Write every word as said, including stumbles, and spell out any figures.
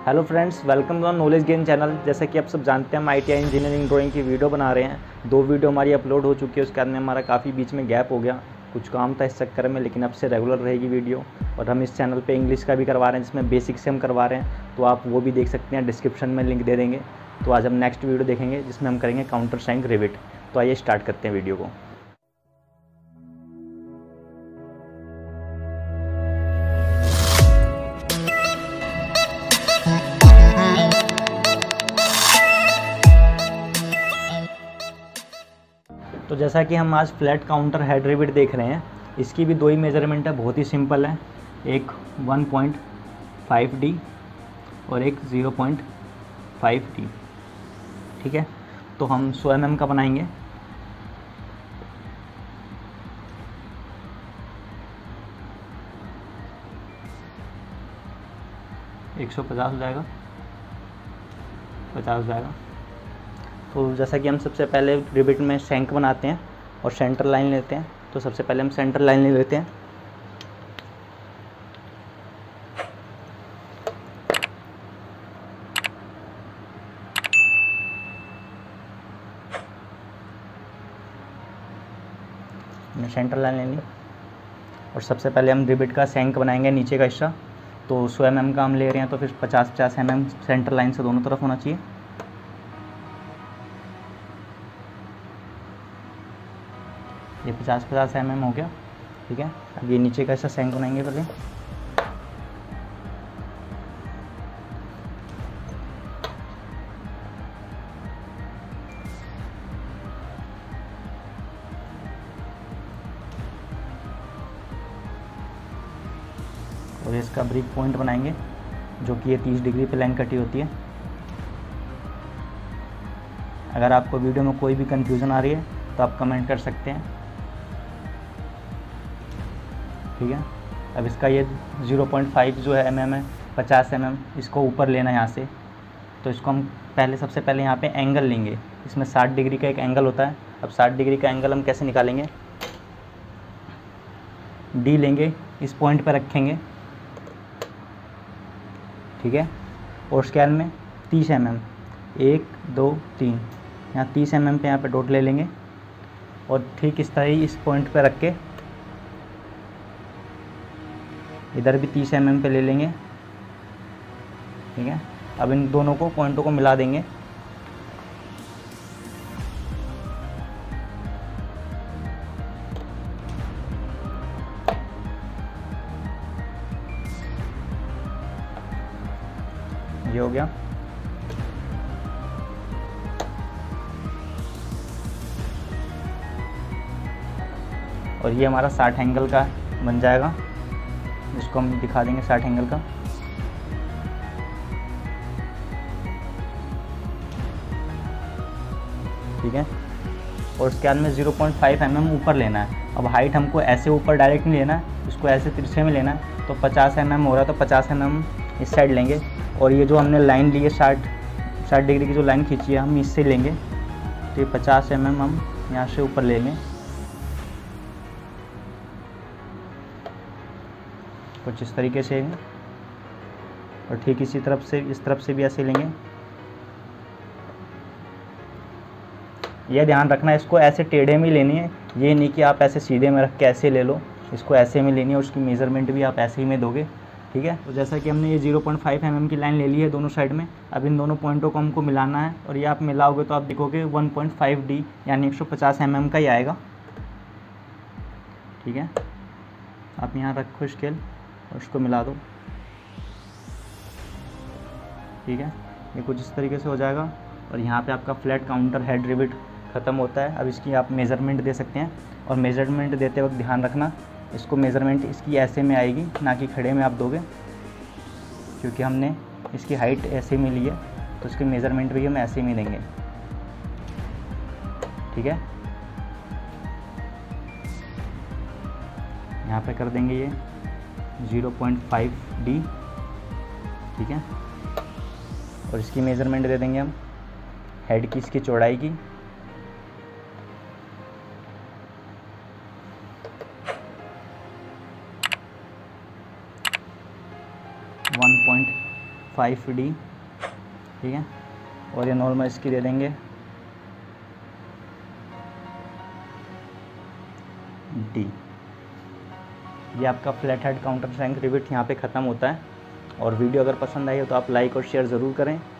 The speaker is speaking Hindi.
Hello friends, welcome to knowledge gain channel. जैसा कि आप सब जानते हैं, हम आईटीआई इंजीनियरिंग ड्राइंग की वीडियो बना रहे हैं। दो वीडियो हमारी अपलोड हो चुकी है, उसके बाद में हमारा काफ़ी बीच में गैप हो गया, कुछ काम था इस चक्कर में। लेकिन अब से रेगुलर रहेगी वीडियो। और हम इस चैनल पे इंग्लिश का भी करवा रहे हैं, जिसमें बेसिक से हम करवा रहे हैं, तो आप वो भी देख सकते हैं, डिस्क्रिप्शन में लिंक दे देंगे। तो आज हम नेक्स्ट वीडियो देखेंगे जिसमें हम करेंगे काउंटर सैंक रिविट। तो आइए स्टार्ट करते हैं वीडियो को। तो जैसा कि हम आज फ्लैट काउंटर हेड रिविट देख रहे हैं, इसकी भी दो ही मेजरमेंट है, बहुत ही सिंपल है। एक वन पॉइंट फाइव डी और एक ज़ीरो पॉइंट फाइव डी। ठीक है, तो हम सौ एम एम का बनाएंगे। एक सौ पचास हो जाएगा, पचास हो जाएगा। तो जैसा कि हम सबसे पहले रिविट में शैंक बनाते हैं और सेंटर लाइन लेते हैं, तो सबसे पहले हम सेंटर लाइन ले लेते हैं। हमने सेंटर लाइन ले ली और सबसे पहले हम रिविट का शैंक बनाएंगे, नीचे का हिस्सा। तो सौ एम एम का हम ले रहे हैं, तो फिर पचास पचास एम एम सेंटर लाइन से दोनों तरफ होना चाहिए। ये पचास पचास एम एम हो गया। ठीक है, अब ये नीचे का हिस्सा शैंक बनाएंगे पहले। और इसका ब्रिक पॉइंट बनाएंगे, जो कि ये तीस डिग्री पे लाइन कटी होती है। अगर आपको वीडियो में कोई भी कंफ्यूजन आ रही है तो आप कमेंट कर सकते हैं। ठीक है, अब इसका ये ज़ीरो पॉइंट फाइव जो है एम एम है, पचास एम एम, इसको ऊपर लेना है यहाँ से। तो इसको हम पहले सबसे पहले यहाँ पे एंगल लेंगे। इसमें साठ डिग्री का एक एंगल होता है। अब साठ डिग्री का एंगल हम कैसे निकालेंगे? डी लेंगे, इस पॉइंट पर रखेंगे। ठीक है, और स्केल में तीस एम एम, एक दो तीन, यहाँ तीस एम एम पे यहाँ पे डॉट ले लेंगे और ठीक इस तरह ही इस पॉइंट पे रख के इधर भी तीस एम एम पे ले लेंगे। ठीक है, अब इन दोनों को पॉइंटों को मिला देंगे। ये हो गया। और ये हमारा साठ एंगल का बन जाएगा, जिसको हम दिखा देंगे साठ एंगल का। ठीक है, और उसके बाद में zero point five M M ऊपर लेना है। अब हाइट हमको ऐसे ऊपर डायरेक्ट नहीं लेना है, इसको ऐसे तिरछे में लेना है। तो पचास एम एम हो रहा है, तो पचास एम एम इस साइड लेंगे। और ये जो हमने लाइन ली है, साठ साठ डिग्री की जो लाइन खींची है, हम इससे लेंगे। तो ये पचास एम एम हम यहाँ से ऊपर ले लें, कुछ इस तरीके से। और ठीक इसी तरफ से, इस तरफ से भी ऐसे लेंगे। यह ध्यान रखना, इसको ऐसे टेढ़े में लेनी है, ये नहीं कि आप ऐसे सीधे में रख के ऐसे ले लो। इसको ऐसे में लेनी है, उसकी मेज़रमेंट भी आप ऐसे ही में दोगे। ठीक है, तो जैसा कि हमने ये zero point five M M की लाइन ले ली है दोनों साइड में। अब इन दोनों पॉइंटों को हमको मिलाना है, और ये आप मिलाओगे तो आप देखोगे वन पॉइंट फाइव डी यानी एक सौ पचास एम एम का ही आएगा। ठीक है, आप यहाँ रखो स्केल और उसको मिला दो। ठीक है, ये कुछ इस तरीके से हो जाएगा। और यहाँ पे आपका फ्लैट काउंटर हेड रिविट ख़त्म होता है। अब इसकी आप मेज़रमेंट दे सकते हैं, और मेज़रमेंट देते वक्त ध्यान रखना, इसको मेज़रमेंट इसकी ऐसे में आएगी, ना कि खड़े में आप दोगे, क्योंकि हमने इसकी हाइट ऐसे में ली है, तो इसकी मेज़रमेंट भी हम ऐसे में देंगे। ठीक है, यहाँ पे कर देंगे ये ज़ीरो पॉइंट फाइव डी। ठीक है, और इसकी मेज़रमेंट दे देंगे हम हेड की, इसकी चौड़ाई की। फाइव डी, ठीक है। और ये नॉर्मल इसकी दे देंगे डी। ये आपका flat head countersunk rivet यहाँ पे ख़त्म होता है। और वीडियो अगर पसंद आई हो तो आप लाइक और शेयर ज़रूर करें।